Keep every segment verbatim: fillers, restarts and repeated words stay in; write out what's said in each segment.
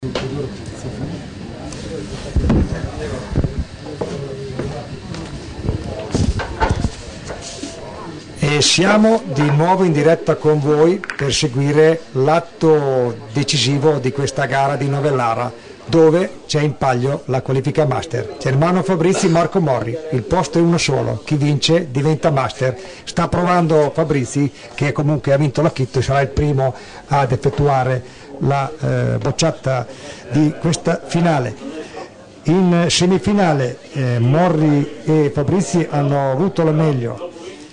E siamo di nuovo in diretta con voi per seguire l'atto decisivo di questa gara di Novellara, dove c'è in palio la qualifica master. Germano Fabrizi, Marco Morri, il posto è uno solo, chi vince diventa master. Sta provando Fabrizi, che comunque ha vinto l'acchitto e sarà il primo ad effettuare la eh, bocciata di questa finale. In semifinale eh, Morri e Fabrizi hanno avuto la meglio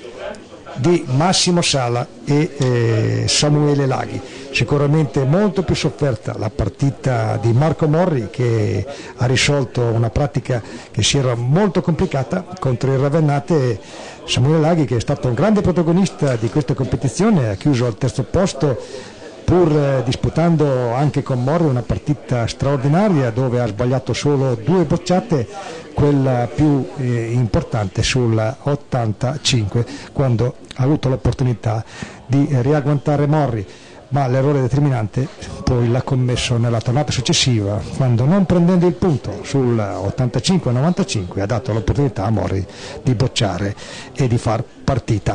di Massimo Sala e eh, Samuele Laghi. Sicuramente molto più sofferta la partita di Marco Morri, che ha risolto una pratica che si era molto complicata contro il Ravennate. Samuele Laghi, che è stato un grande protagonista di questa competizione, ha chiuso al terzo posto, pur eh, disputando anche con Morri una partita straordinaria dove ha sbagliato solo due bocciate, quella più eh, importante sulla ottantacinque, quando ha avuto l'opportunità di eh, riagguantare Morri, ma l'errore determinante poi l'ha commesso nella tornata successiva, quando, non prendendo il punto sul ottantacinque novantacinque, ha dato l'opportunità a Morri di bocciare e di far partita.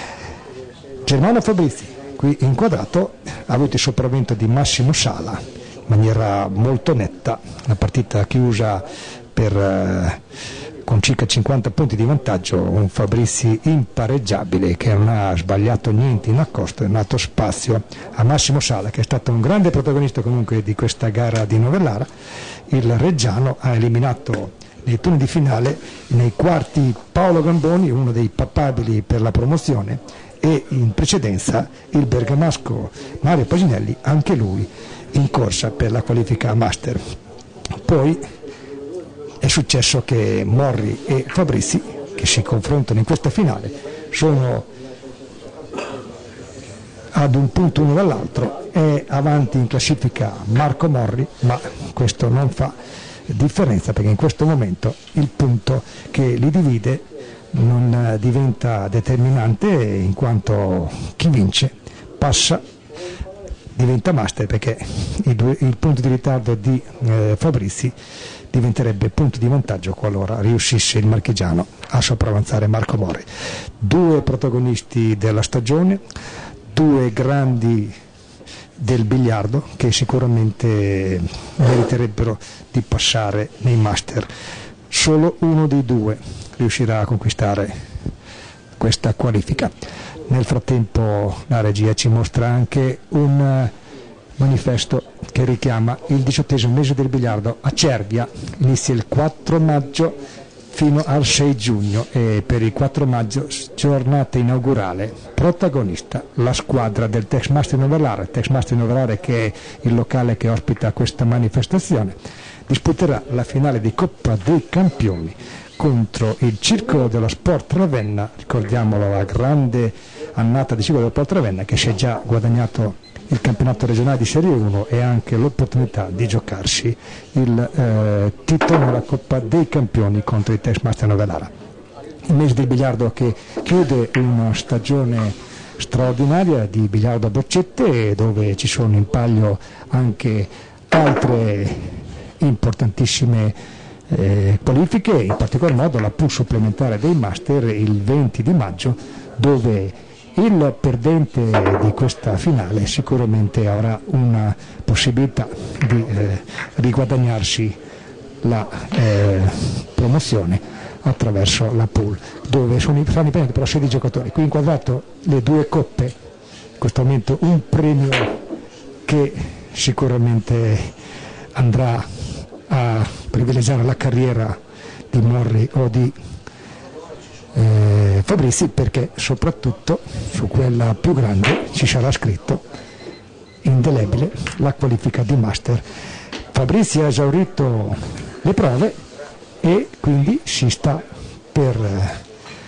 Germano Fabrizi, qui inquadrato, ha avuto il sopravvento di Massimo Sala in maniera molto netta, la partita chiusa per, eh, con circa cinquanta punti di vantaggio, un Fabrizi impareggiabile che non ha sbagliato niente in accosto, è nato spazio a Massimo Sala, che è stato un grande protagonista comunque di questa gara di Novellara. Il Reggiano ha eliminato nei turni di finale, nei quarti, Paolo Gamboni, uno dei papabili per la promozione, e in precedenza il bergamasco Mario Pasinelli, anche lui in corsa per la qualifica master. Poi è successo che Morri e Fabrizi, che si confrontano in questa finale, sono ad un punto uno dall'altro, è avanti in classifica Marco Morri, ma questo non fa differenza, perché in questo momento il punto che li divide non diventa determinante, in quanto chi vince passa, diventa master, perché il, due, il punto di ritardo di eh, Fabrizi diventerebbe punto di vantaggio qualora riuscisse il marchigiano a sopravanzare Marco Morri. Due protagonisti della stagione, due grandi del biliardo che sicuramente meriterebbero di passare nei master. Solo uno dei due riuscirà a conquistare questa qualifica. Nel frattempo la regia ci mostra anche un manifesto che richiama il diciottesimo mese del biliardo a Cervia, inizia il quattro maggio fino al sei giugno, e per il quattro maggio, giornata inaugurale, protagonista la squadra del Tex Master Novellara. Tex Master Novellara, che è il locale che ospita questa manifestazione, disputerà la finale di Coppa dei Campioni contro il Circolo dello Sport Ravenna. Ricordiamolo, la grande annata di Circolo dello Sport Ravenna, che si è già guadagnato il campionato regionale di Serie uno e anche l'opportunità di giocarsi il eh, titolo nella Coppa dei Campioni contro il Tex Master Novellara. Il mese del biliardo che chiude una stagione straordinaria di biliardo a boccette, dove ci sono in palio anche altre importantissime eh, qualifiche, in particolar modo la pool supplementare dei master il venti di maggio, dove il perdente di questa finale sicuramente avrà una possibilità di eh, riguadagnarsi la eh, promozione attraverso la pool, dove sono, saranno impegnati però sedici giocatori. Qui inquadrato le due coppe, in questo momento un premio che sicuramente andrà a privilegiare la carriera di Morri o di Eh, Fabrizi, perché soprattutto su quella più grande ci sarà scritto indelebile la qualifica di master. Fabrizi ha esaurito le prove e quindi si sta per eh,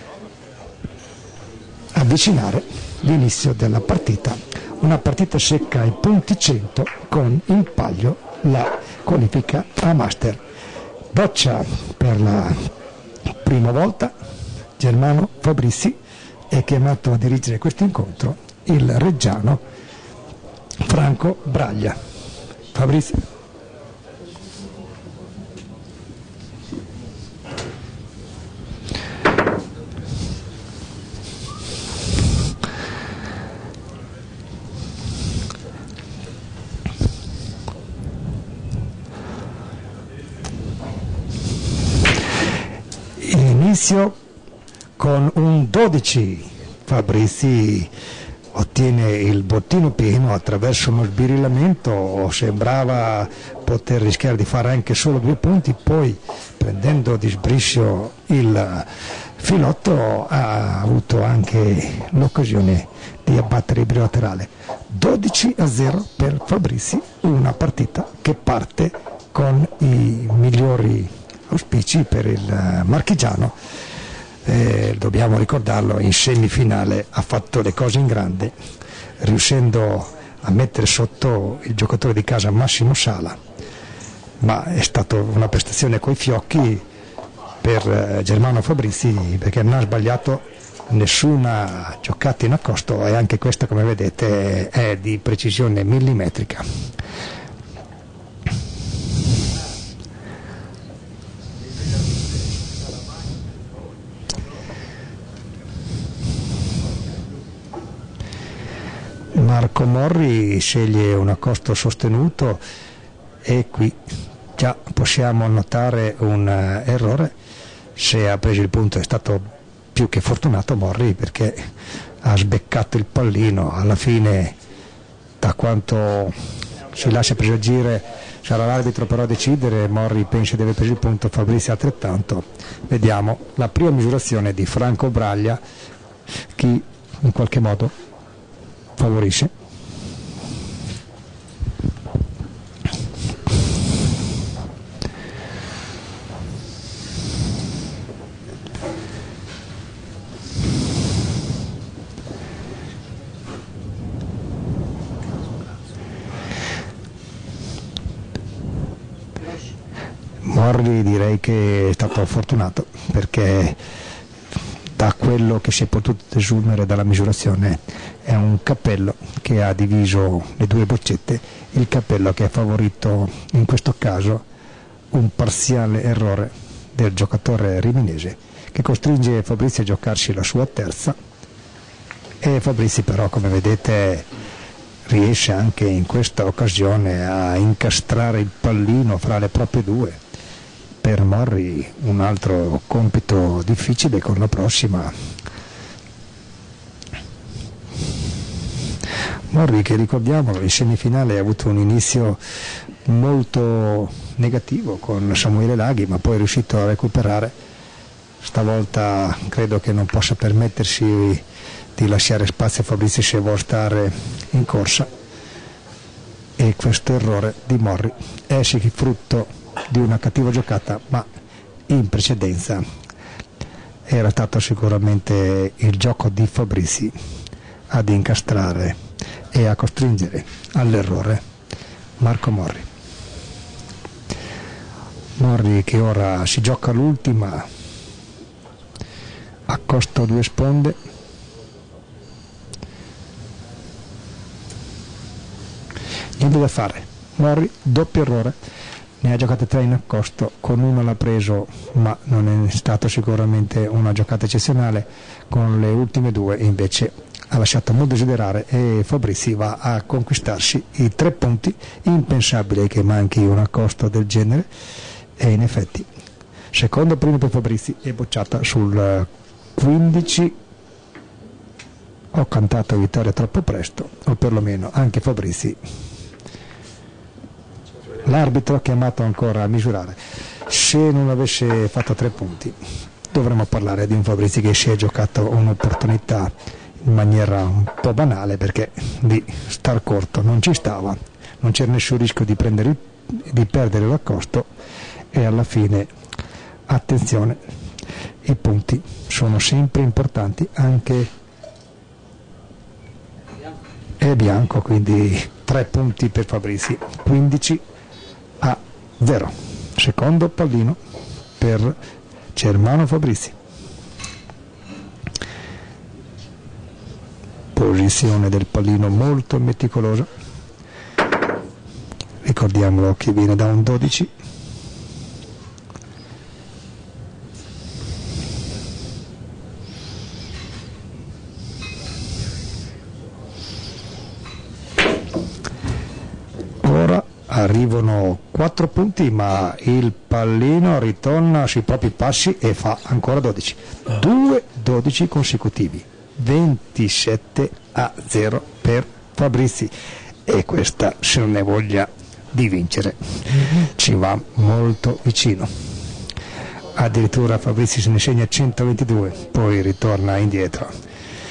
avvicinare l'inizio della partita, una partita secca ai punti cento con in palio la qualifica a master. Boccia per la prima volta Germano Fabrizi, è chiamato a dirigere questo incontro il reggiano Franco Braglia. Fabrizi. inizio con un dodici. Fabrizi ottiene il bottino pieno attraverso uno sbirillamento, sembrava poter rischiare di fare anche solo due punti, poi prendendo di sbriscio il filotto ha avuto anche l'occasione di abbattere il bilaterale. dodici a zero per Fabrizi, una partita che parte con i migliori auspici per il marchigiano. Eh, dobbiamo ricordarlo, in semifinale ha fatto le cose in grande, riuscendo a mettere sotto il giocatore di casa Massimo Sala, ma è stata una prestazione coi fiocchi per eh, Germano Fabrizi, perché non ha sbagliato nessuna giocata in accosto e anche questa, come vedete, è di precisione millimetrica. Marco Morri sceglie un accosto sostenuto e qui già possiamo notare un uh, errore. Se ha preso il punto è stato più che fortunato Morri, perché ha sbeccato il pallino. Alla fine, da quanto si lascia presagire, sarà l'arbitro però a decidere. Morri pensa di aver preso il punto, Fabrizi altrettanto. Vediamo la prima misurazione di Franco Braglia, che in qualche modo favorisce. Morri direi che è stato fortunato, perché da quello che si è potuto desumere dalla misurazione è un cappello che ha diviso le due boccette, il cappello che ha favorito in questo caso un parziale errore del giocatore riminese, che costringe Fabrizi a giocarsi la sua terza, e Fabrizi però, come vedete, riesce anche in questa occasione a incastrare il pallino fra le proprie due. Per Morri un altro compito difficile con la prossima. Morri, che ricordiamolo, in semifinale ha avuto un inizio molto negativo con Samuele Laghi, ma poi è riuscito a recuperare. Stavolta credo che non possa permettersi di lasciare spazio a Fabrizi se vuole stare in corsa, e questo errore di Morri è sì frutto di una cattiva giocata, ma in precedenza era stato sicuramente il gioco di Fabrizi ad incastrare e a costringere all'errore Marco Morri. Morri che ora si gioca l'ultima, accosto due sponde, niente da fare. Morri, doppio errore, ne ha giocate tre in accosto, con uno l'ha preso, ma non è stato sicuramente una giocata eccezionale. Con le ultime due invece ha lasciato molto desiderare, e Fabrizi va a conquistarsi i tre punti. Impensabile che manchi un accosto del genere, e in effetti secondo primo per Fabrizi è bocciata sul quindici. Ho cantato vittoria troppo presto, o perlomeno anche Fabrizi, l'arbitro ha chiamato ancora a misurare. Se non avesse fatto tre punti dovremmo parlare di un Fabrizi che si è giocato un'opportunità in maniera un po' banale, perché di star corto non ci stava, non c'era nessun rischio di, prendere, di perdere l'accosto, e alla fine, attenzione, i punti sono sempre importanti, anche è bianco, quindi tre punti per Fabrizi, quindici a zero. Secondo pallino per Germano Fabrizi. Posizione del pallino molto meticolosa, ricordiamolo che viene da un dodici. Ora arriva Arrivano quattro punti, ma il pallino ritorna sui propri passi e fa ancora dodici. Due dodici consecutivi, ventisette a zero per Fabrizi, e questa, se non ne voglia di vincere, ci va molto vicino. Addirittura Fabrizi se ne segna centoventidue, poi ritorna indietro.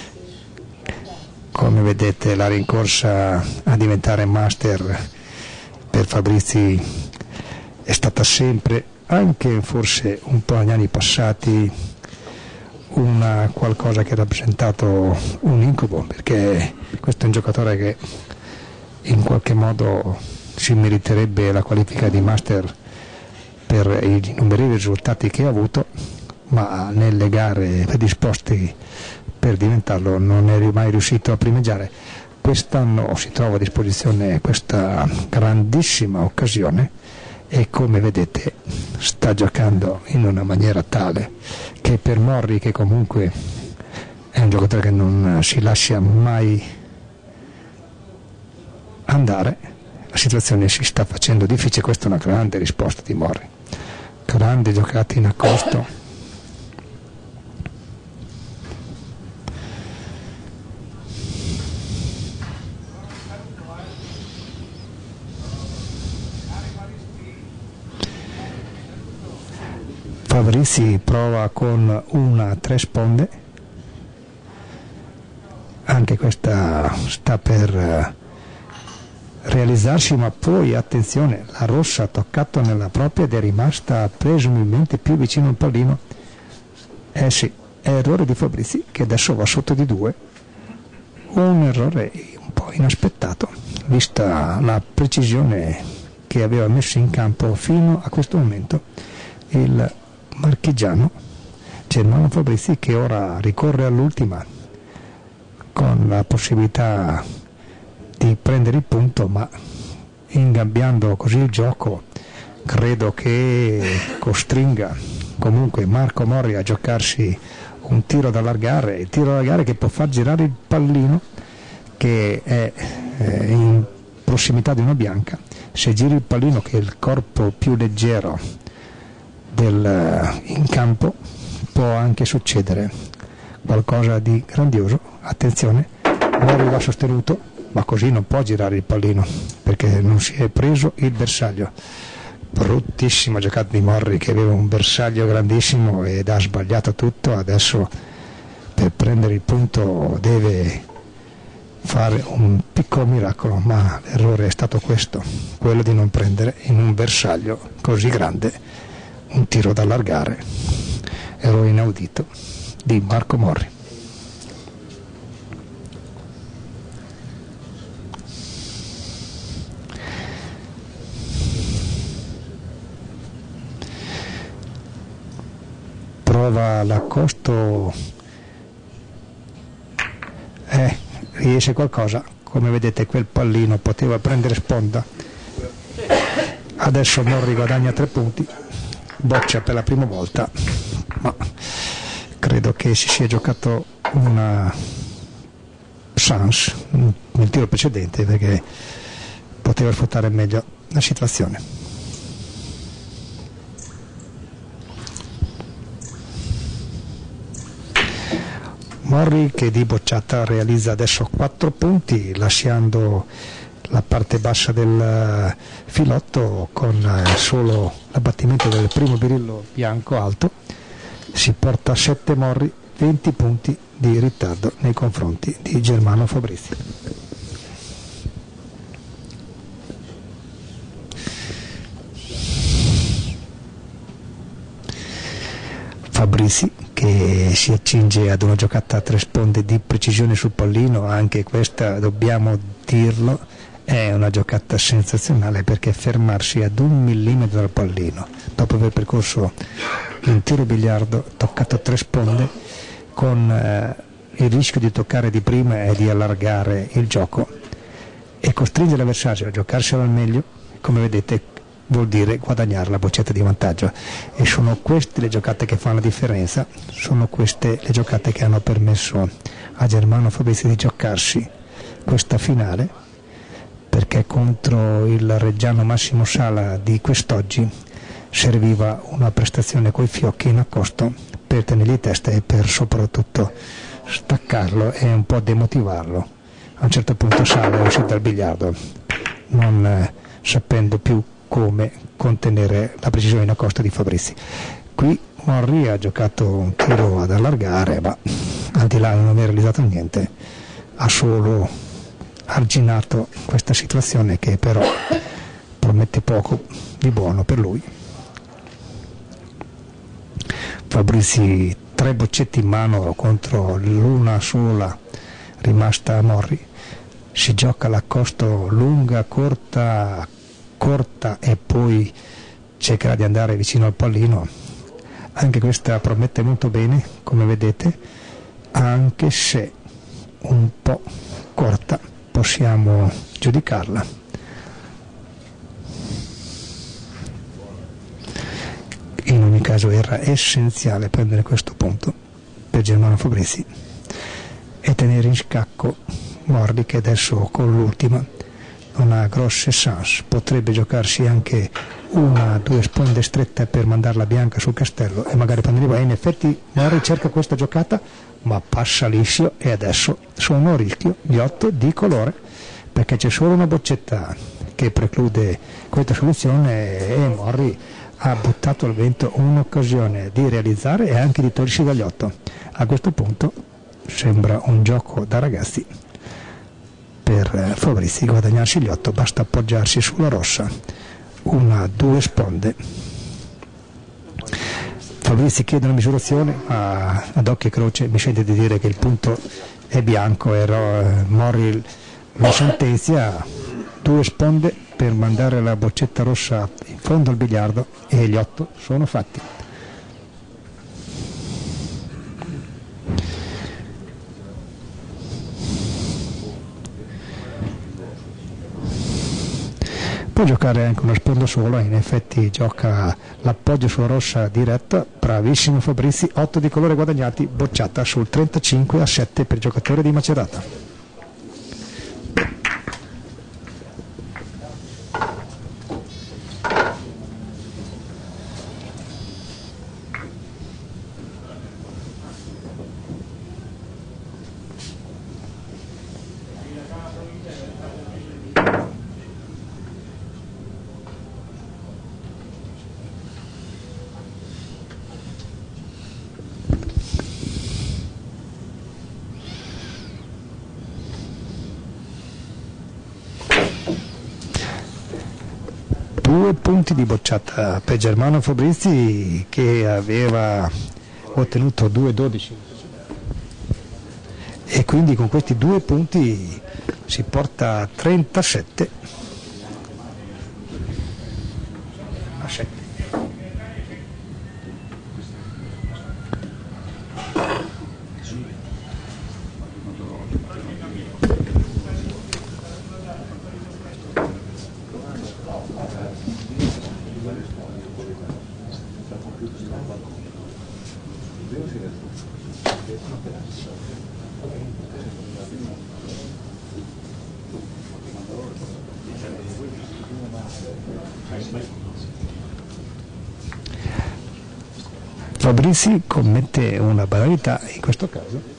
Come vedete, la rincorsa a diventare master per Fabrizi è stata sempre, anche forse un po' negli anni passati, una qualcosa che ha rappresentato un incubo, perché questo è un giocatore che in qualche modo si meriterebbe la qualifica di master per i numerosi risultati che ha avuto, ma nelle gare predisposte per diventarlo non è mai riuscito a primeggiare. Quest'anno si trova a disposizione questa grandissima occasione e, come vedete, sta giocando in una maniera tale che per Morri, che comunque è un giocatore che non si lascia mai andare, la situazione si sta facendo difficile. Questa è una grande risposta di Morri, grande giocata in accosto. Fabrizi prova con una tre sponde, anche questa sta per realizzarsi, ma poi attenzione, la rossa ha toccato nella propria ed è rimasta presumibilmente più vicino al pallino. Eh sì, è errore di Fabrizi, che adesso va sotto di due, un errore un po' inaspettato vista la precisione che aveva messo in campo fino a questo momento il marchigiano Germano Fabrizi, che ora ricorre all'ultima con la possibilità di prendere il punto, ma ingabbiando così il gioco credo che costringa comunque Marco Morri a giocarsi un tiro da allargare, il tiro da allargare che può far girare il pallino, che è eh, in prossimità di una bianca. Se giri il pallino, che è il corpo più leggero del, in campo, può anche succedere qualcosa di grandioso. Attenzione, Morri va sostenuto, ma così non può girare il pallino perché non si è preso il bersaglio. Bruttissima giocata di Morri, che aveva un bersaglio grandissimo ed ha sbagliato tutto. Adesso per prendere il punto deve fare un piccolo miracolo, ma l'errore è stato questo, quello di non prendere in un bersaglio così grande un tiro da allargare. Errore inaudito di Marco Morri. Prova l'accosto, eh, riesce qualcosa. Come vedete, quel pallino poteva prendere sponda. Adesso Morri guadagna tre punti, boccia per la prima volta, ma credo che si sia giocato una chance nel tiro precedente, perché poteva sfruttare meglio la situazione. Morri, che di bocciata realizza adesso quattro punti, lasciando la parte bassa del filotto con solo l'abbattimento del primo birillo bianco alto. Si porta a sette Morri, venti punti di ritardo nei confronti di Germano Fabrizi. Fabrizi, che si accinge ad una giocata a tre sponde di precisione sul pallino, anche questa dobbiamo dirlo, è una giocata sensazionale, perché fermarsi ad un millimetro dal pallino dopo aver percorso un tiro biliardo toccato a tre sponde con eh, il rischio di toccare di prima e di allargare il gioco e costringere l'avversario a giocarselo al meglio, come vedete, vuol dire guadagnare la boccetta di vantaggio. E sono queste le giocate che fanno la differenza, sono queste le giocate che hanno permesso a Germano Fabrizi di giocarsi questa finale, perché contro il Reggiano Massimo Sala di quest'oggi serviva una prestazione coi fiocchi in accosto per tenergli testa e per soprattutto staccarlo e un po' demotivarlo. A un certo punto Sala è uscito dal biliardo, non eh, sapendo più come contenere la precisione in accosto di Fabrizi. Qui Morri ha giocato un tiro ad allargare, ma al di là di non aver realizzato niente, ha solo arginato questa situazione che però promette poco di buono per lui. Fabrizi tre boccetti in mano contro l'una sola rimasta a Morri, si gioca l'accosto lunga, corta, corta e poi cercherà di andare vicino al pallino. Anche questa promette molto bene, come vedete, anche se un po' corta, possiamo giudicarla. In ogni caso era essenziale prendere questo punto per Germano Fabrizi e tenere in scacco Morri, che adesso con l'ultima non ha grosse chance, potrebbe giocarsi anche una o due sponde strette per mandarla bianca sul castello e magari prendere. In effetti Morri cerca questa giocata ma passa liscio e adesso sono a rischio gli otto di colore, perché c'è solo una boccetta che preclude questa soluzione e Morri ha buttato al vento un'occasione di realizzare e anche di togliersi dagli otto. A questo punto sembra un gioco da ragazzi per Fabrizi guadagnarsi gli otto, basta appoggiarsi sulla rossa, una, due sponde. Fabrizi chiede una misurazione, ma ad occhio e croce mi sente di dire che il punto è bianco e Morri lo sentenzia, due sponde per mandare la boccetta rossa in fondo al biliardo e gli otto sono fatti. Può giocare anche una sponda sola, in effetti gioca l'appoggio sulla rossa diretta, bravissimo Fabrizi, otto di colore guadagnati, bocciata sul trentacinque a sette per il giocatore di Macerata. Due punti di bocciata per Germano Fabrizi, che aveva ottenuto due dodici e quindi con questi due punti si porta a trentasette a sette. Fabrizi commette una banalità in questo caso.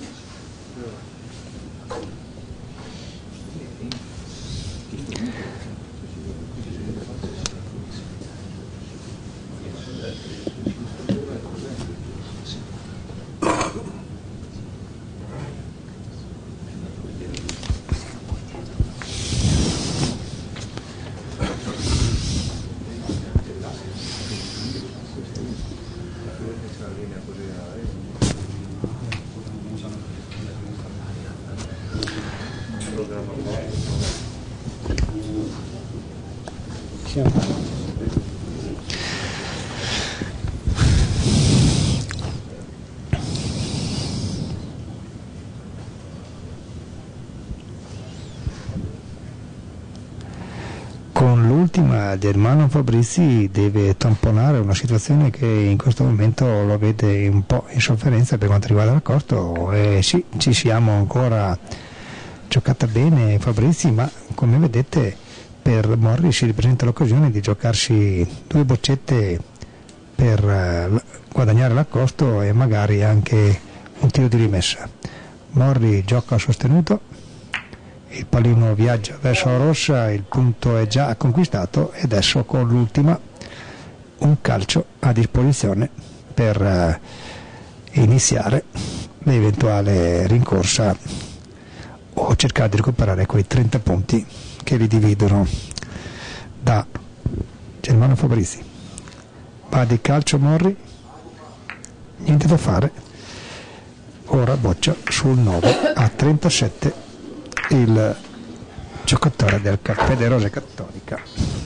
Con l'ultima Germano Fabrizi deve tamponare una situazione che in questo momento lo vede un po' in sofferenza per quanto riguarda l'accordo, e sì, ci siamo ancora giocata bene Fabrizi, ma come vedete per Morri si ripresenta l'occasione di giocarsi due boccette per eh, guadagnare l'accosto e magari anche un tiro di rimessa. Morri gioca sostenuto, il pallino viaggia verso la rossa, il punto è già conquistato e adesso con l'ultima un calcio a disposizione per eh, iniziare l'eventuale rincorsa o cercare di recuperare quei trenta punti che li dividono da Germano Fabrizi. Va di calcio Morri, niente da fare, ora boccia sul nove a trentasette il giocatore del Caffè de Rose Cattolica,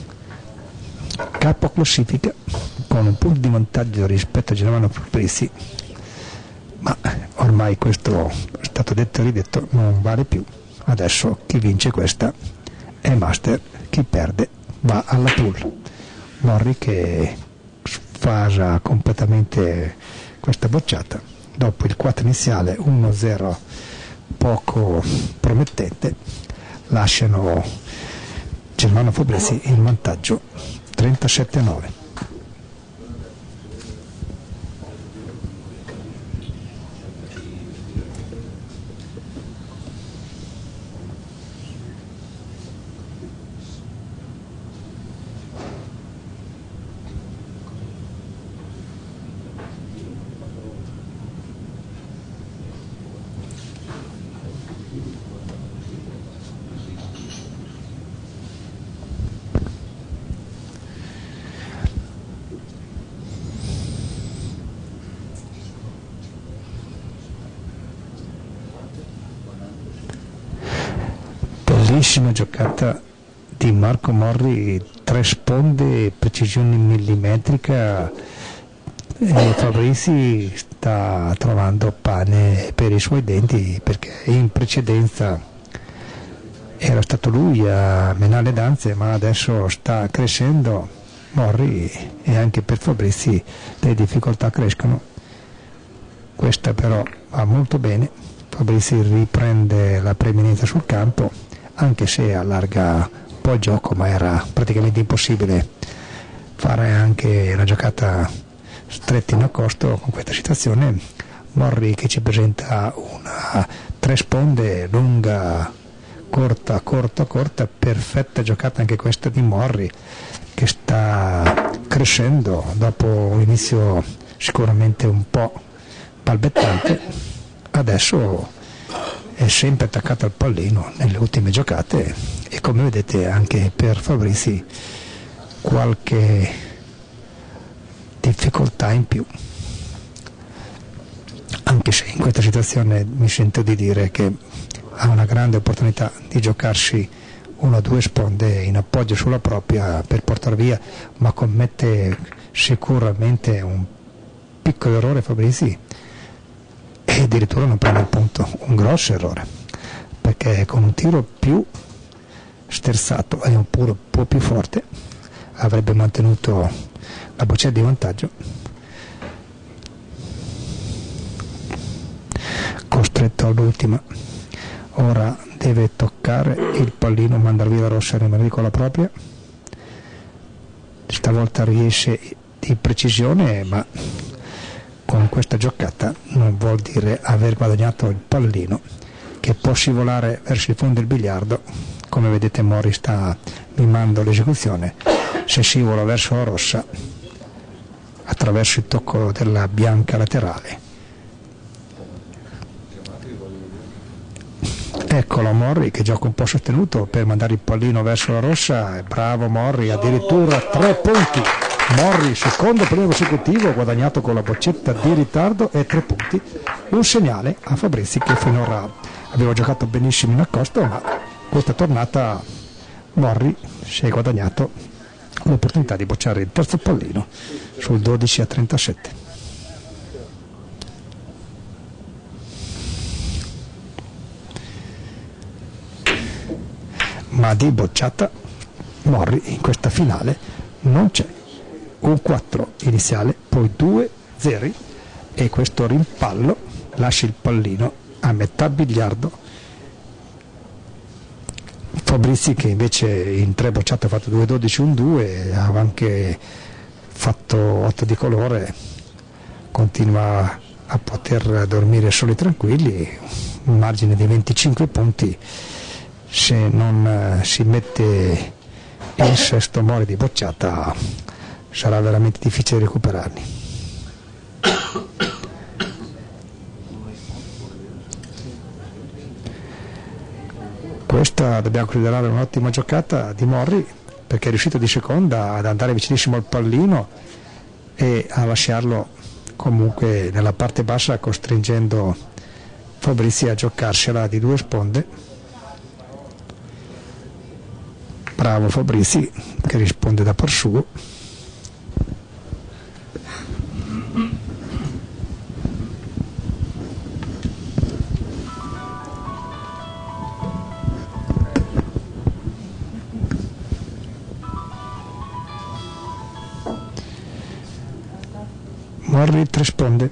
capo classifica con un punto di vantaggio rispetto a Germano Fabrizi, ma ormai questo è stato detto e ridetto, non vale più. Adesso chi vince questa è master, chi perde va alla pool. Morri che sfasa completamente questa bocciata dopo il quattro iniziale uno zero poco promettente, lasciano Germano Fabrizi in vantaggio trentasette a nove. Bellissima giocata di Marco Morri, tre sponde, precisione millimetrica, e Fabrizi sta trovando pane per i suoi denti, perché in precedenza era stato lui a menare le danze, ma adesso sta crescendo Morri e anche per Fabrizi le difficoltà crescono. Questa però va molto bene, Fabrizi riprende la preeminenza sul campo, anche se allarga un po' il gioco, ma era praticamente impossibile fare anche una giocata stretta in accosto con questa situazione. Morri che ci presenta una tre sponde lunga, corta, corta, corta, perfetta giocata anche questa di Morri, che sta crescendo dopo un inizio sicuramente un po' balbettante. Adesso è sempre attaccato al pallino nelle ultime giocate e, come vedete, anche per Fabrizi qualche difficoltà in più, anche se in questa situazione mi sento di dire che ha una grande opportunità di giocarsi una o due sponde in appoggio sulla propria per portare via, ma commette sicuramente un piccolo errore Fabrizi e addirittura non prende il punto, un grosso errore, perché con un tiro più sterzato e un po' più forte avrebbe mantenuto la boccetta di vantaggio. Costretto all'ultima, ora deve toccare il pallino, mandare via la rossa e rimanere con la propria. Stavolta riesce di precisione, ma con questa giocata non vuol dire aver guadagnato il pallino, che può scivolare verso il fondo del biliardo. Come vedete Morri sta mimando l'esecuzione, se scivola verso la rossa attraverso il tocco della bianca laterale. Eccolo Morri che gioca un po' sostenuto per mandare il pallino verso la rossa, bravo Morri, addirittura tre punti. Morri, secondo pallino consecutivo guadagnato con la boccetta di ritardo e tre punti, un segnale a Fabrizi che finora aveva giocato benissimo in accosto, ma questa tornata Morri si è guadagnato l'opportunità di bocciare il terzo pallino sul dodici a trentasette. Ma di bocciata Morri in questa finale non c'è. Un quattro iniziale, poi due zeri e questo rimpallo lascia il pallino a metà biliardo. Fabrizi che invece in tre bocciate ha fatto due dodici un due, aveva anche fatto otto di colore, continua a poter dormire soli e tranquilli, un margine di venticinque punti. Se non eh, si mette il sesto Mori di bocciata sarà veramente difficile recuperarli. Questa dobbiamo considerare un'ottima giocata di Morri, perché è riuscito di seconda ad andare vicinissimo al pallino e a lasciarlo comunque nella parte bassa, costringendo Fabrizi a giocarsela di due sponde. Bravo Fabrizi che risponde da par suo. Morri tre sponde,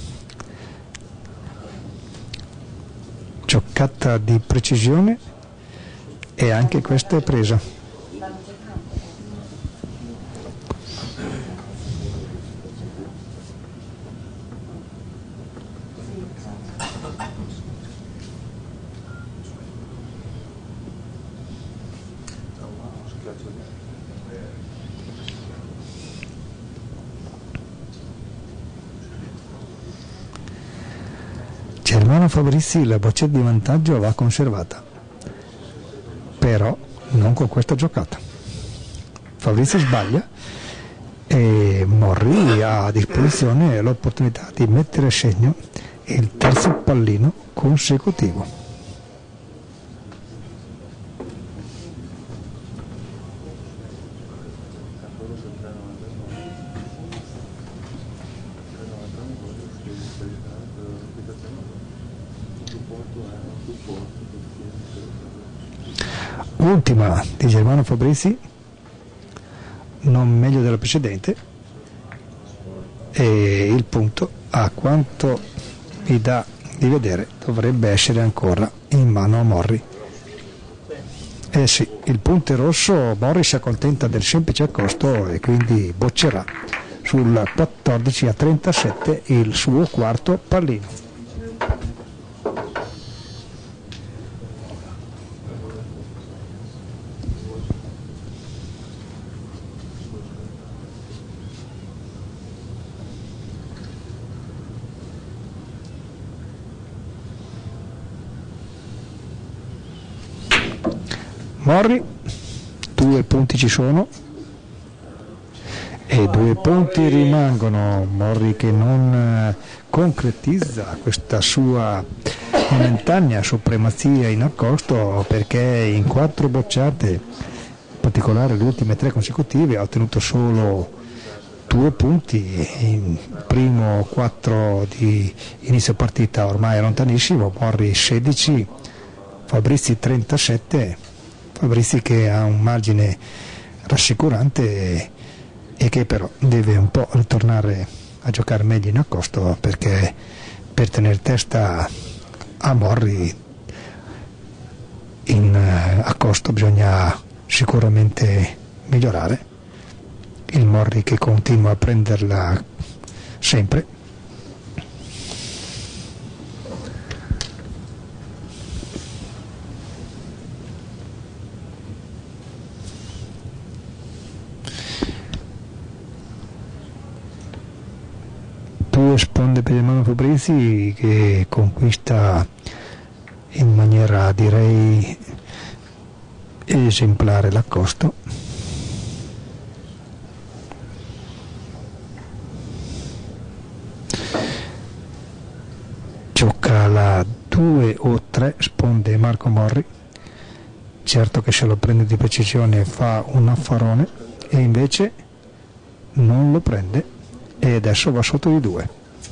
giocata di precisione e anche questa è presa. Germano Fabrizi la boccetta di vantaggio va conservata, però non con questa giocata. Fabrizi sbaglia e Morri ha a disposizione l'opportunità di mettere a segno il terzo pallino consecutivo. Ultima di Germano Fabrizi, non meglio della precedente, e il punto, a quanto mi dà di vedere, dovrebbe essere ancora in mano a Morri. Eh sì, il punto è rosso, Morri si accontenta del semplice accosto e quindi boccerà sul quattordici a trentasette il suo quarto pallino. Morri, due punti ci sono e due punti rimangono. Morri che non eh, concretizza questa sua momentanea supremazia in accosto, perché in quattro bocciate, in particolare le ultime tre consecutive, ha ottenuto solo due punti. In primo quattro di inizio partita ormai è lontanissimo, Morri sedici, Fabrizi trentasette. Fabrizi che ha un margine rassicurante e che però deve un po' ritornare a giocare meglio in accosto, perché per tenere testa a Morri in accosto bisogna sicuramente migliorare. Il Morri che continua a prenderla sempre. Due sponde per Germano Fabrizi che conquista in maniera direi esemplare l'accosto. Gioca la due o tre sponde Marco Morri, certo che se lo prende di precisione fa un affarone e invece non lo prende e adesso va sotto di due.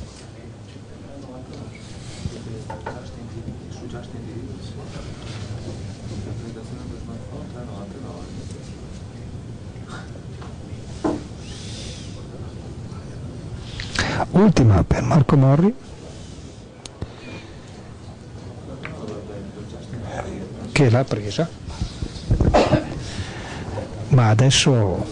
Ultima per Marco Morri, che l'ha presa ma adesso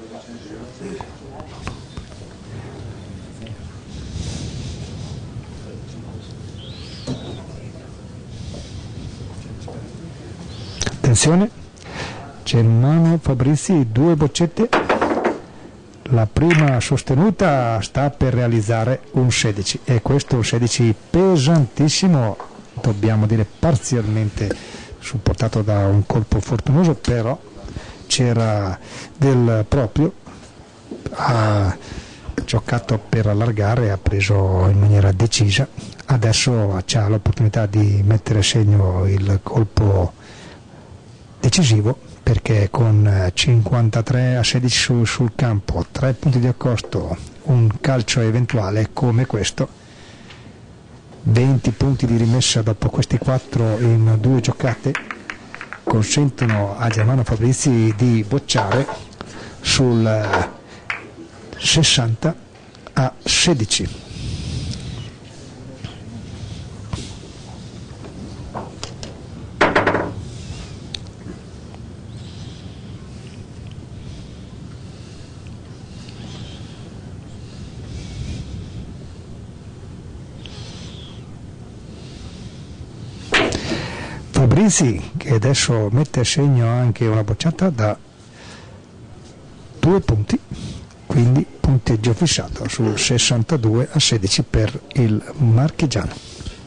attenzione, Germano Fabrizi, due boccette, la prima sostenuta sta per realizzare un sedici e questo è un sedici pesantissimo, dobbiamo dire parzialmente supportato da un colpo fortunoso, però c'era del proprio, ha giocato per allargare, ha preso in maniera decisa, adesso ha l'opportunità di mettere a segno il colpo decisivo, perché con cinquantatré a sedici sul, sul campo, tre punti di accosto, un calcio eventuale come questo, venti punti di rimessa dopo questi quattro in due giocate, consentono a Germano Fabrizi di bocciare sul sessanta a sedici. Fabrizi che adesso mette a segno anche una bocciata da due punti, quindi punteggio fissato sul sessantadue a sedici per il marchigiano.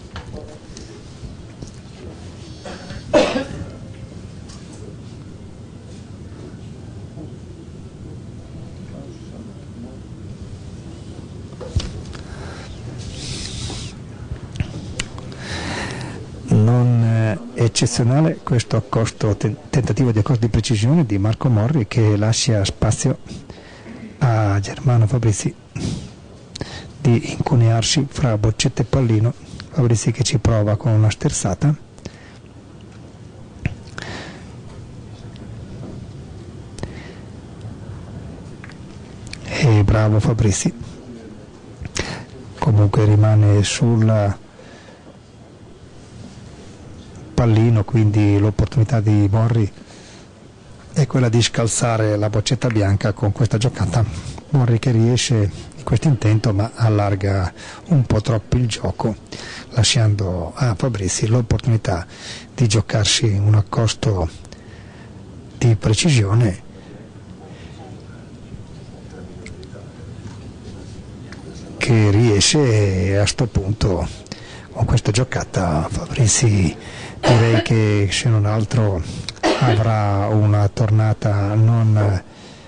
Eccezionale questo accosto, tentativo di accosto di precisione di Marco Morri, che lascia spazio a Germano Fabrizi di incunearsi fra boccetta e pallino. Fabrizi che ci prova con una sterzata, e bravo Fabrizi, comunque rimane sul pallino, quindi l'opportunità di Morri è quella di scalzare la boccetta bianca con questa giocata. Morri che riesce in questo intento, ma allarga un po' troppo il gioco, lasciando a Fabrizi l'opportunità di giocarsi un accosto di precisione che riesce. A sto punto, con questa giocata, Fabrizi direi che se non altro avrà una tornata non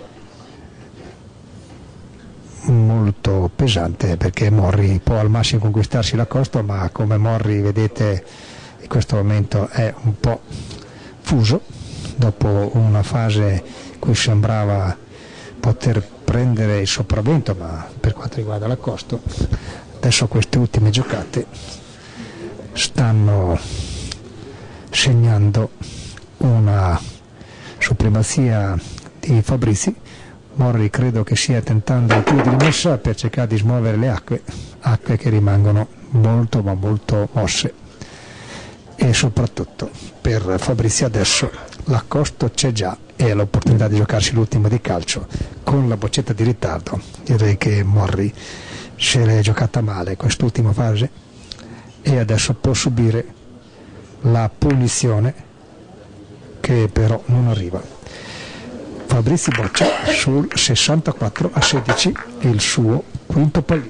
molto pesante, perché Morri può al massimo conquistarsi l'accosto, ma come Morri vedete in questo momento è un po' fuso dopo una fase in cui sembrava poter prendere il sopravvento, ma per quanto riguarda l'accosto adesso queste ultime giocate stanno segnando una supremazia di Fabrizi. Morri credo che stia tentando il tiro di rimessa per cercare di smuovere le acque, acque che rimangono molto ma molto mosse, e soprattutto per Fabrizi adesso l'accosto c'è già e l'opportunità di giocarsi l'ultimo di calcio con la boccetta di ritardo. Direi che Morri se l'è giocata male quest'ultima fase e adesso può subire la punizione, che però non arriva. Fabrizi boccia sul sessantaquattro a sedici il suo quinto pallino.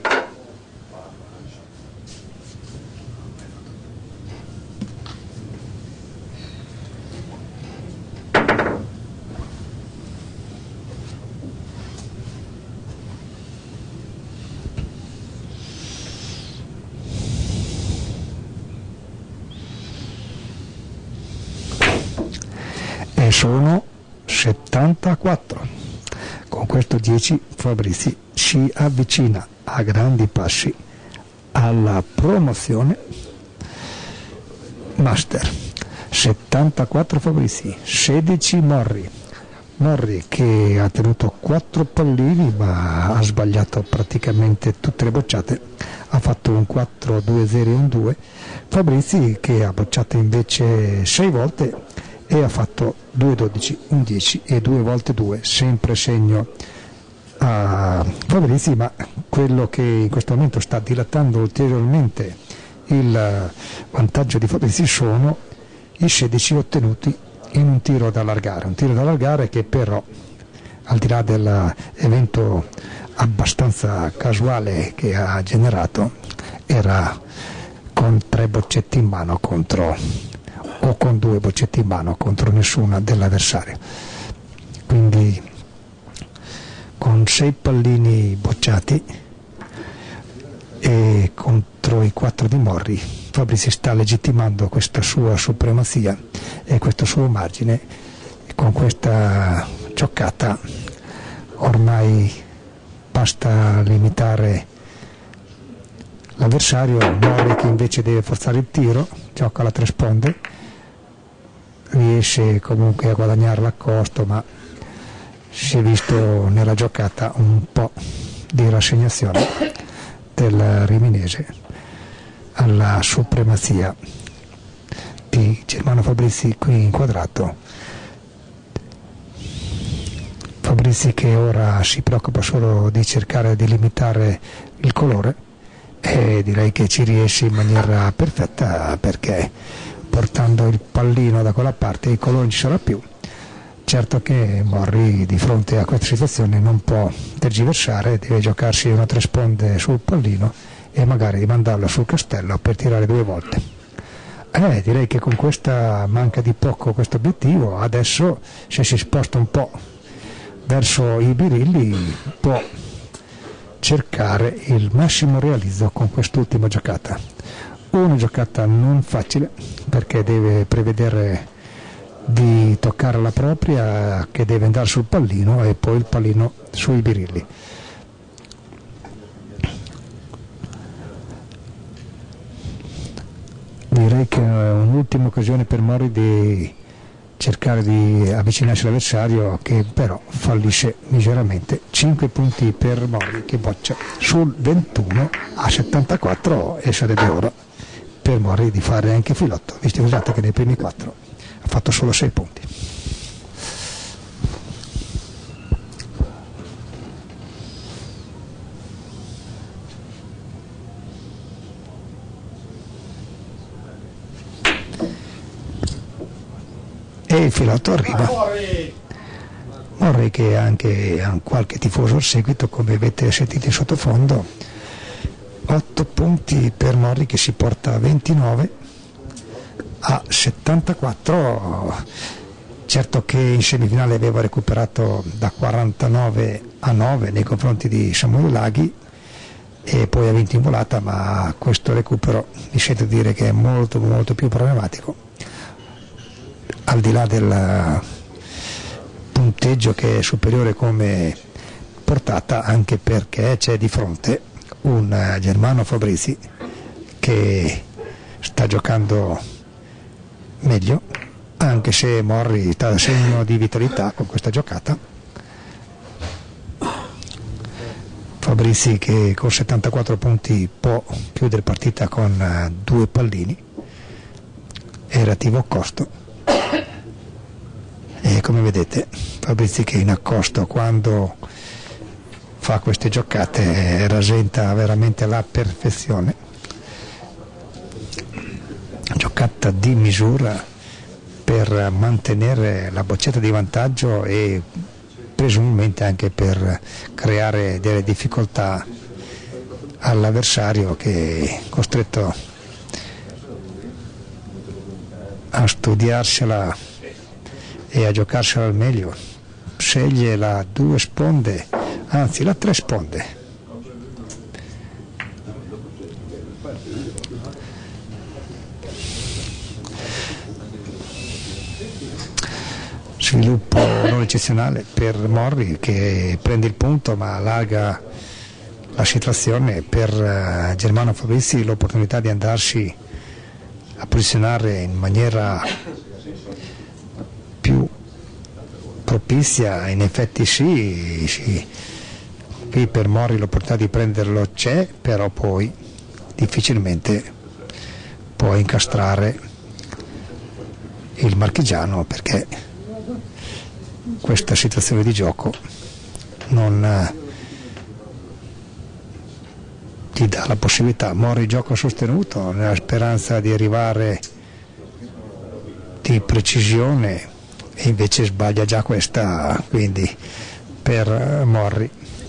E sono settantaquattro. Con questo dieci Fabrizi si avvicina a grandi passi alla promozione master. settantaquattro Fabrizi, sedici Morri. Morri che ha tenuto quattro pallini ma ha sbagliato praticamente tutte le bocciate, ha fatto un quattro due zero e un due. Fabrizi che ha bocciato invece sei volte e ha fatto due dodici, un dieci e due volte due, sempre segno a Fabrizi, ma quello che in questo momento sta dilatando ulteriormente il vantaggio di Fabrizi sono i sedici ottenuti in un tiro da allargare, un tiro da allargare che però, al di là dell'evento abbastanza casuale che ha generato, era con tre boccetti in mano contro, o con due boccetti in mano contro nessuna dell'avversario. Quindi con sei pallini bocciati e contro i quattro di Morri, Fabrizi sta legittimando questa sua supremazia e questo suo margine, e con questa giocata ormai basta limitare l'avversario. Morri, che invece deve forzare il tiro, gioca alla tre sponde, riesce comunque a guadagnare l'accosto, ma si è visto nella giocata un po' di rassegnazione del riminese alla supremazia di Germano Fabrizi qui inquadrato. Fabrizi che ora si preoccupa solo di cercare di limitare il colore, e direi che ci riesce in maniera perfetta, perché portando il pallino da quella parte il colore non ci sarà più. Certo che Morri di fronte a questa situazione non può tergiversare, deve giocarsi una tre sponde sul pallino e magari mandarlo sul castello per tirare due volte. Eh, direi che con questa manca di poco questo obiettivo, adesso se si sposta un po' verso i birilli può cercare il massimo realizzo con quest'ultima giocata. Una giocata non facile, perché deve prevedere di toccare la propria, che deve andare sul pallino, e poi il pallino sui birilli. Direi che è un'ultima occasione per Morri di cercare di avvicinarsi all'avversario, che però fallisce miseramente. cinque punti per Morri, che boccia sul ventuno a settantaquattro, e sarebbe ora per Morri di fare anche filotto, visto che nei primi quattro ha fatto solo sei punti. E il filotto arriva. Morri, che anche ha qualche tifoso al seguito, come avete sentito in sottofondo. otto punti per Morri, che si porta a ventinove a settantaquattro. Certo che in semifinale aveva recuperato da quarantanove a nove nei confronti di Samuele Laghi e poi ha vinto in volata, ma questo recupero mi sento dire che è molto molto più problematico, al di là del punteggio che è superiore come portata, anche perché c'è di fronte un Germano Fabrizi che sta giocando meglio, anche se Morri sta da segno di vitalità con questa giocata. Fabrizi che con settantaquattro punti può chiudere partita con due pallini e relativo costo, e come vedete Fabrizi che in accosto, quando fa queste giocate, rasenta veramente la perfezione. Giocata di misura per mantenere la boccetta di vantaggio e presumibilmente anche per creare delle difficoltà all'avversario, che è costretto a studiarsela e a giocarsela al meglio. Sceglie la due sponde, anzi la tre sponde. Sviluppo non eccezionale per Morri, che prende il punto ma allarga la situazione. Per Germano Fabrizi l'opportunità di andarsi a posizionare in maniera più propizia, in effetti sì, sì. Qui per Morri l'opportunità di prenderlo c'è, però poi difficilmente può incastrare il marchigiano, perché questa situazione di gioco non eh, ti dà la possibilità. Morri gioco sostenuto nella speranza di arrivare di precisione e invece sbaglia già questa, quindi per Morri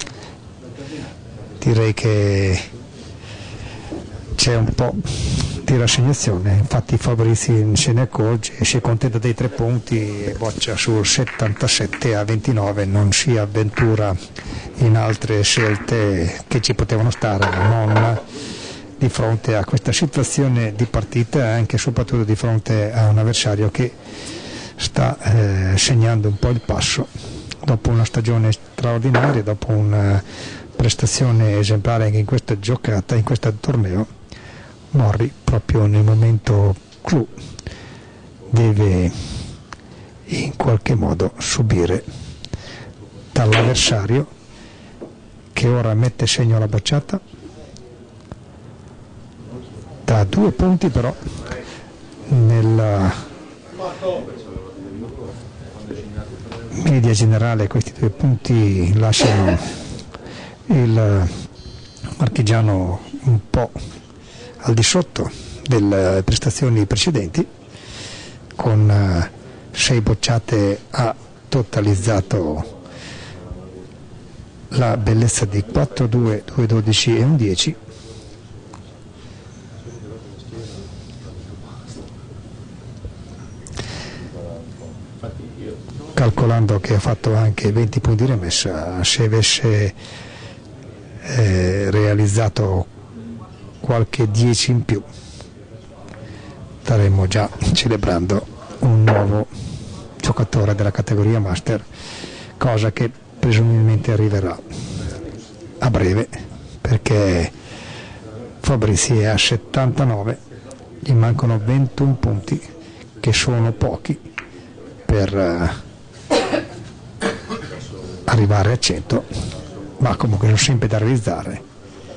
direi che c'è un po' di rassegnazione. Infatti Fabrizi se ne accorge e si accontenta dei tre punti e boccia sul settantasette a ventinove, non si avventura in altre scelte che ci potevano stare, ma non di fronte a questa situazione di partita e anche e soprattutto di fronte a un avversario che sta eh, segnando un po' il passo dopo una stagione straordinaria, dopo una prestazione esemplare anche in questa giocata, in questo torneo. Morri proprio nel momento clou deve in qualche modo subire dall'avversario che ora mette segno alla bocciata da due punti, però nella media generale questi due punti lasciano il marchigiano un po' al di sotto delle prestazioni precedenti, con sei bocciate ha totalizzato la bellezza di quattro due, due dodici e un dieci. Calcolando che ha fatto anche venti punti di rimessa, se avesse eh, realizzato qualche dieci in più staremmo già celebrando un nuovo giocatore della categoria master, cosa che presumibilmente arriverà a breve, perché Fabrizi è a settantanove, gli mancano ventuno punti che sono pochi per eh, arrivare a cento, ma comunque sono sempre da realizzare.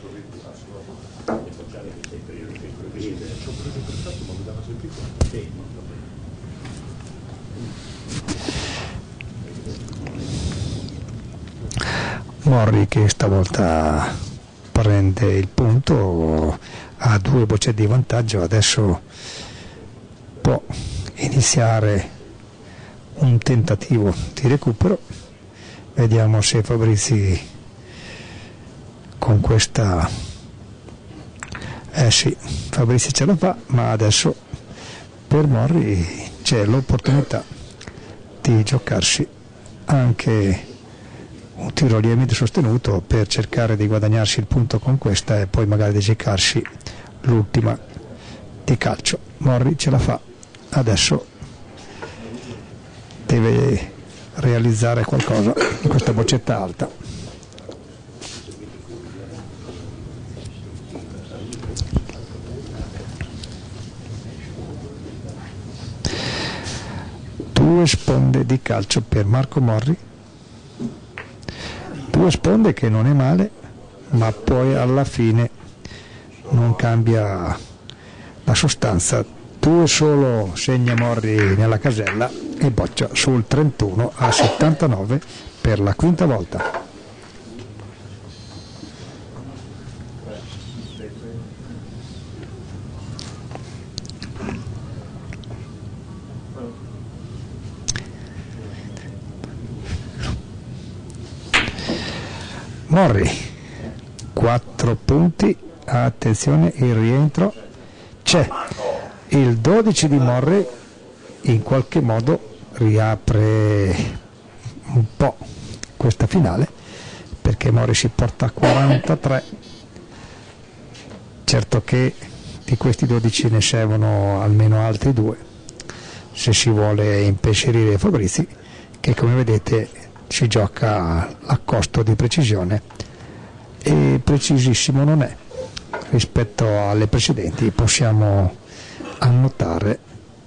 Morri che stavolta prende il punto, ha due bocce di vantaggio, adesso può iniziare un tentativo di recupero. Vediamo se Fabrizi con questa eh sì, Fabrizi ce la fa, ma adesso per Morri c'è l'opportunità di giocarsi anche un tiro lievemente sostenuto per cercare di guadagnarsi il punto con questa e poi magari di giocarsi l'ultima di calcio. Morri ce la fa, adesso deve realizzare qualcosa in questa boccetta alta. Due sponde di calcio per Marco Morri, due sponde che non è male, ma poi alla fine non cambia la sostanza. Due solo segna Morri nella casella e boccia sul trentuno a settantanove per la quinta volta. Morri, quattro punti, attenzione, il rientro c'è, il dodici di Morri in qualche modo riapre un po' questa finale, perché Morri si porta a quarantatré, certo che di questi dodici ne servono almeno altri due se si vuole impensierire Fabrizi, che come vedete si gioca a costo di precisione e precisissimo non è rispetto alle precedenti. Possiamo annotare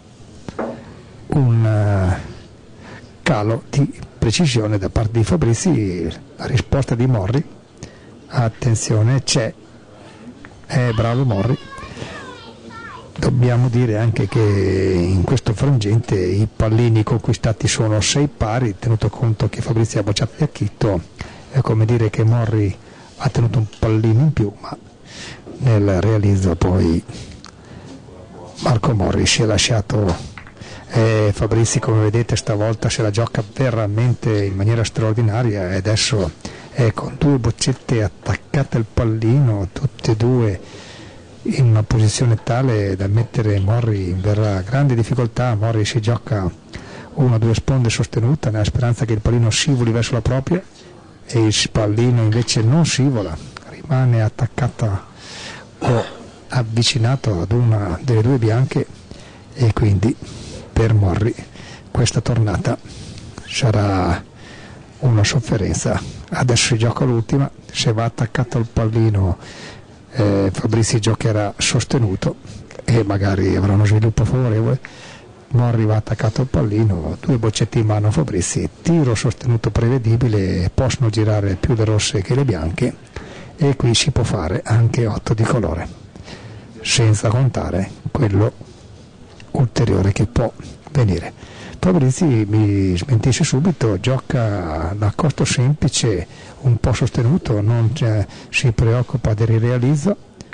un calo di precisione da parte di Fabrizi. La risposta di Morri, attenzione, c'è, è bravo Morri, Dobbiamo dire anche che in questo frangente i pallini conquistati sono sei pari, tenuto conto che Fabrizio ha bocciato Iachitto, è come dire che Morri ha tenuto un pallino in più, ma nel realizzo poi Marco Morri si è lasciato, e Fabrizio, come vedete, stavolta se la gioca veramente in maniera straordinaria e adesso è con due boccette attaccate al pallino, tutte e due in una posizione tale da mettere Morri in vera grande difficoltà. Morri si gioca una o due sponde sostenute nella speranza che il pallino scivoli verso la propria, e il pallino invece non scivola, rimane attaccata o avvicinato ad una delle due bianche, e quindi per Morri questa tornata sarà una sofferenza. Adesso si gioca l'ultima, se va attaccato al pallino eh, Fabrizio giocherà sostenuto e magari avrà uno sviluppo favorevole. Morri va attaccato al pallino, due boccette in mano a Fabrizio, tiro sostenuto prevedibile, possono girare più le rosse che le bianche e qui si può fare anche otto di colore, senza contare quello ulteriore che può venire. Fabrizio mi smentisce subito, gioca da costo semplice, un po' sostenuto, non si preoccupa del realizzo,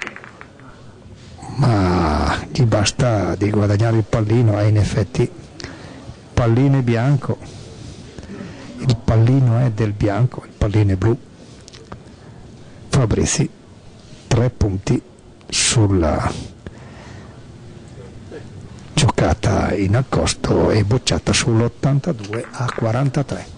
ma gli basta di guadagnare il pallino, e in effetti pallino è bianco, il pallino è del bianco, il pallino è blu. Fabrizio tre punti sulla giocata in accosto e bocciata sull'ottantadue a quarantatré.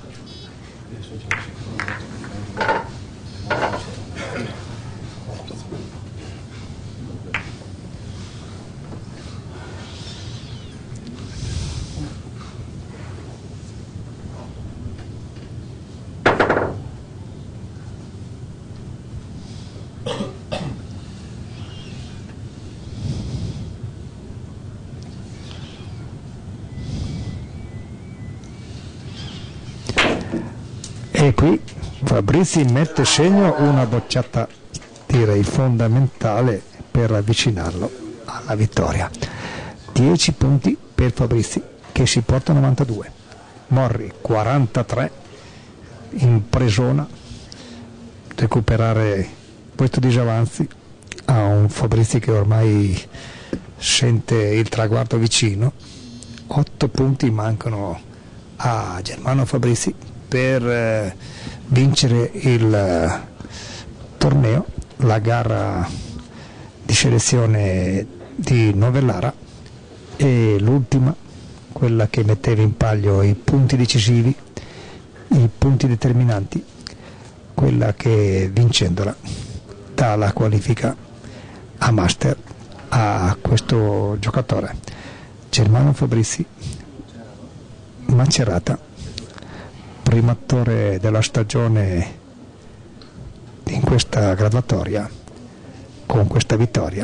E qui Fabrizio mette segno una bocciata, direi fondamentale per avvicinarlo alla vittoria. dieci punti per Fabrizio che si porta a novantadue, Morri quarantatré, in presona, recuperare questo disavanzi a un Fabrizio che ormai sente il traguardo vicino. otto punti mancano a Germano Fabrizio per eh, vincere il eh, torneo, la gara di selezione di Novellara, e l'ultima, quella che metteva in palio i punti decisivi, i punti determinanti, quella che vincendola dà la qualifica a Master a questo giocatore. Germano Fabrizio, Macerata, primo attore della stagione in questa graduatoria, con questa vittoria.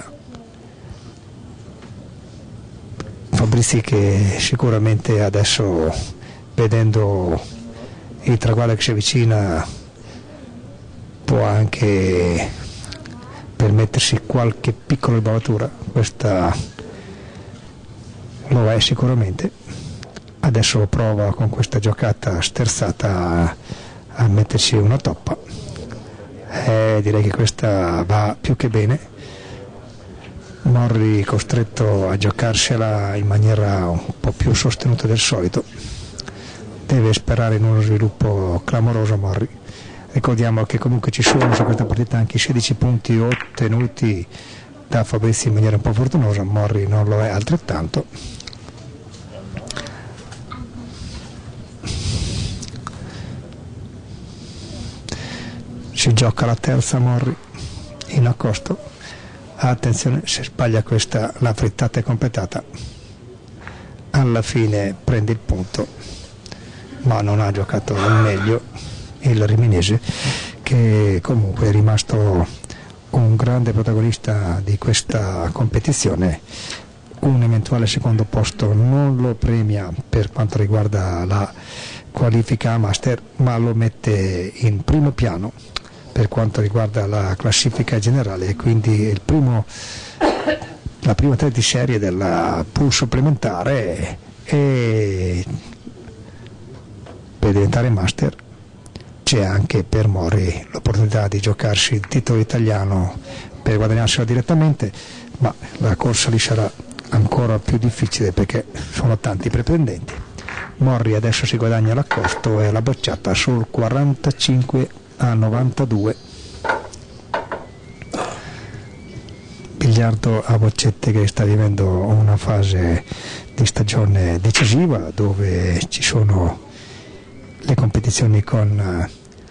Fabrizio che sicuramente adesso, vedendo il traguardo che si avvicina, può anche permettersi qualche piccola ribaltatura, questa lo è sicuramente. Adesso prova con questa giocata sterzata a, a mettersi una toppa, e direi che questa va più che bene. Morri costretto a giocarsela in maniera un po' più sostenuta del solito, deve sperare in uno sviluppo clamoroso Morri. Ricordiamo che comunque ci sono su questa partita anche sedici punti ottenuti da Fabrizio in maniera un po' fortunosa, Morri non lo è altrettanto. Si gioca la terza Morri in accosto, attenzione, se sbaglia questa la frittata è completata, alla fine prende il punto, ma non ha giocato al meglio il riminese, che comunque è rimasto un grande protagonista di questa competizione. Un eventuale secondo posto non lo premia per quanto riguarda la qualifica a Master, ma lo mette in primo piano per quanto riguarda la classifica generale, quindi il primo la prima tre di serie della pool supplementare, e per diventare master c'è anche per Mori l'opportunità di giocarsi il titolo italiano per guadagnarselo direttamente, ma la corsa lì sarà ancora più difficile perché sono tanti pretendenti. Morri adesso si guadagna l'accosto e la bocciata sul quarantacinque a novantadue. Biliardo a boccette che sta vivendo una fase di stagione decisiva, dove ci sono le competizioni con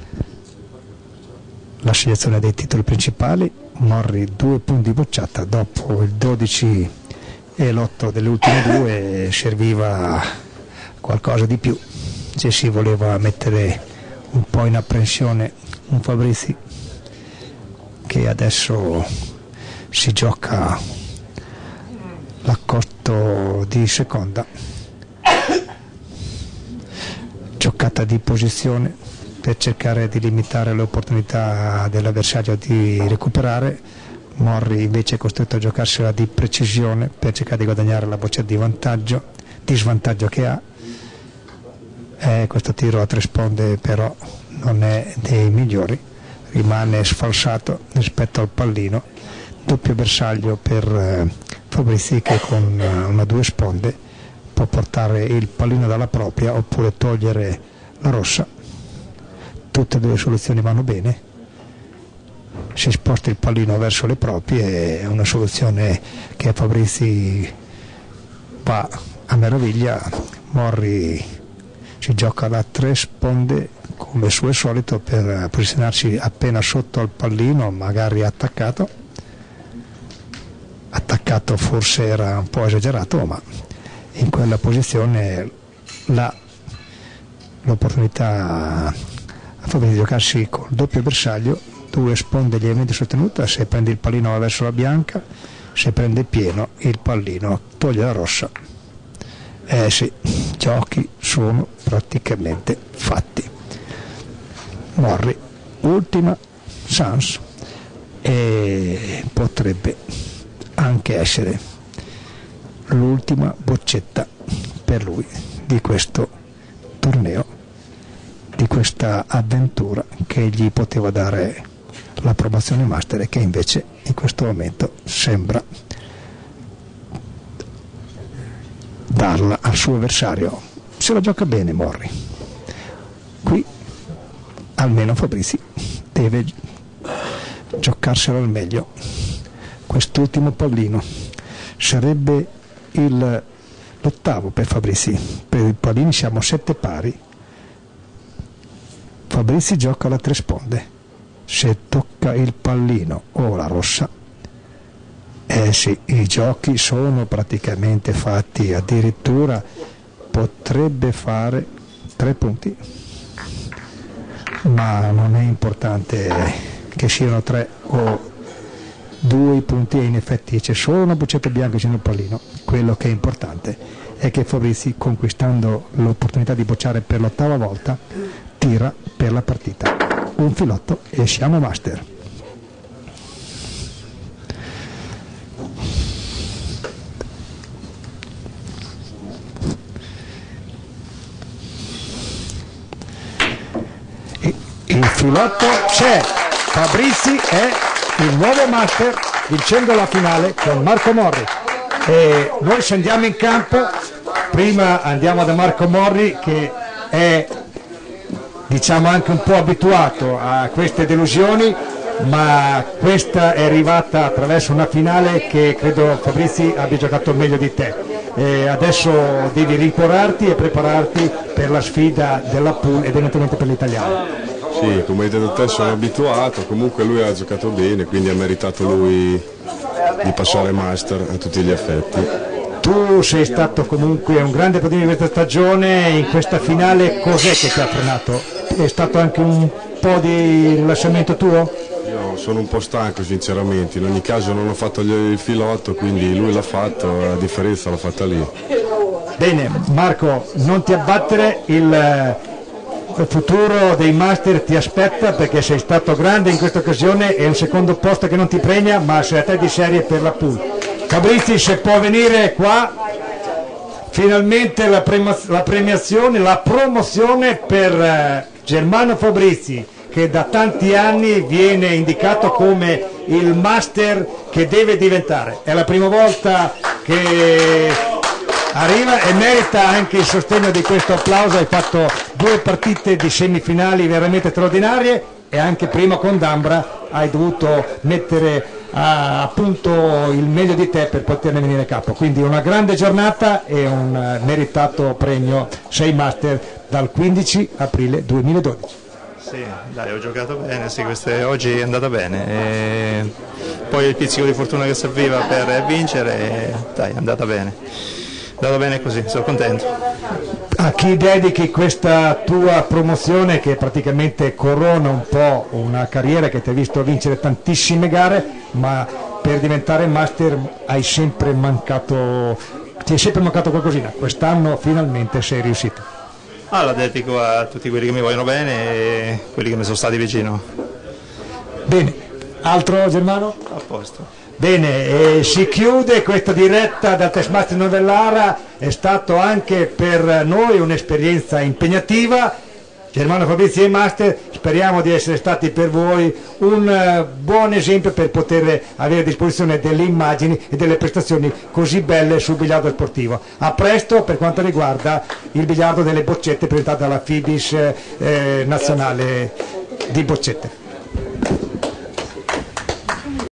la selezione dei titoli principali. Morri due punti di bocciata, dopo il dodici e l'otto delle ultime due serviva qualcosa di più se si voleva mettere un po' in apprensione un Fabrizi che adesso si gioca l'accosto di seconda, giocata di posizione per cercare di limitare le opportunità dell'avversario di recuperare. Morri invece è costretto a giocarsela di precisione per cercare di guadagnare la boccia di vantaggio, di svantaggio che ha. Eh, questo tiro a tre sponde però non è dei migliori, rimane sfalsato rispetto al pallino. Doppio bersaglio per eh, Fabrizi, che con eh, una due sponde può portare il pallino dalla propria oppure togliere la rossa. Tutte e due le soluzioni vanno bene, si sposta il pallino verso le proprie, è una soluzione che a Fabrizi va a meraviglia. Morri si gioca da tre sponde come suo solito per posizionarsi appena sotto al pallino, magari attaccato. Attaccato forse era un po' esagerato, ma in quella posizione la, l'opportunità a Fabrizi di giocarsi col doppio bersaglio, due sponde lievemente sostenute, se prende il pallino va verso la bianca, se prende pieno il pallino toglie la rossa. Eh sì, giochi sono praticamente fatti. Morri, ultima chance, e potrebbe anche essere l'ultima boccetta per lui di questo torneo, di questa avventura che gli poteva dare l'approvazione master e che invece in questo momento sembra darla al suo avversario. Se la gioca bene Morri, qui almeno Fabrizi deve giocarselo al meglio. Quest'ultimo pallino sarebbe il, l'ottavo per Fabrizi. Per i pallini siamo a sette pari. Fabrizi gioca la tre sponde, se tocca il pallino o la rossa, eh sì, i giochi sono praticamente fatti, addirittura potrebbe fare tre punti, ma non è importante che siano tre o due i punti, e in effetti c'è solo una boccetta bianca vicino al pallino. Quello che è importante è che Fabrizi, conquistando l'opportunità di bocciare per l'ottava volta, tira per la partita. Un filotto e siamo master. Il filotto c'è, Fabrizi è il nuovo master vincendo la finale con Marco Morri, e noi scendiamo in campo. Prima andiamo da Marco Morri, che è diciamo anche un po' abituato a queste delusioni, ma questa è arrivata attraverso una finale che credo Fabrizi abbia giocato meglio di te, e adesso devi rincuorarti e prepararti per la sfida della pool ed eventualmente per l'italiano. Sì, come hai detto te sono abituato, comunque lui ha giocato bene, quindi ha meritato lui di passare master a tutti gli effetti. Tu sei stato comunque un grande padrino di questa stagione, in questa finale cos'è che ti ha frenato? È stato anche un po' di rilassamento tuo? Io sono un po' stanco sinceramente, in ogni caso non ho fatto il filotto, quindi lui l'ha fatto, la differenza l'ha fatta lì. Bene Marco, non ti abbattere, il il futuro dei master ti aspetta, perché sei stato grande in questa occasione, è un secondo posto che non ti premia, ma sei a te di serie per la pool. Fabrizi, se può venire qua, finalmente la, prema- la premiazione, la promozione per eh, Germano Fabrizi, che da tanti anni viene indicato come il master che deve diventare. È la prima volta che arriva e merita anche il sostegno di questo applauso. Hai fatto due partite di semifinali veramente straordinarie e anche prima con D'Ambra hai dovuto mettere a appunto il meglio di te per poterne venire a capo. Quindi una grande giornata e un meritato premio sei Master dal quindici aprile duemiladodici. Sì, dai, ho giocato bene, sì, queste, oggi è andata bene. E poi il pizzico di fortuna che serviva per vincere, e, dai, è andata bene. È andato bene così, sono contento. A chi dedichi questa tua promozione che praticamente corona un po' una carriera che ti ha visto vincere tantissime gare, ma per diventare master hai sempre mancato, ti è sempre mancato qualcosina, quest'anno finalmente sei riuscito. Ah, la dedico a tutti quelli che mi vogliono bene e quelli che mi sono stati vicino. Bene, altro Germano? A posto. Bene, e si chiude questa diretta dal Test Master Novellara, è stato anche per noi un'esperienza impegnativa. Germano Fabrizi e Master, speriamo di essere stati per voi un uh, buon esempio per poter avere a disposizione delle immagini e delle prestazioni così belle sul biliardo sportivo. A presto per quanto riguarda il biliardo delle boccette presentato dalla Fibis eh, nazionale di boccette.